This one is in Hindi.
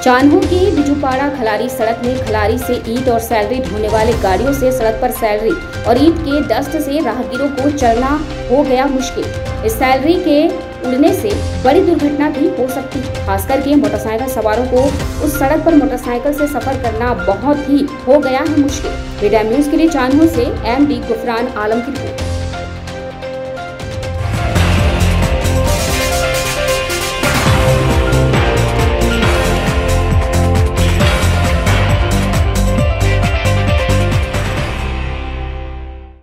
चान्हो की बिजुपाड़ा खलारी सड़क में खलारी से ईंट और सैलरी ढोने वाले गाड़ियों से सड़क पर सैलरी और ईंट के डस्ट से राहगीरों को चलना हो गया मुश्किल। इस सैलरी के उड़ने से बड़ी दुर्घटना भी हो सकती है, खासकर के मोटरसाइकिल सवारों को उस सड़क पर मोटरसाइकिल से सफर करना बहुत ही हो गया है मुश्किल। मीडिया न्यूज के लिए चान्हो से MD गुफरान आलम की रिपोर्ट।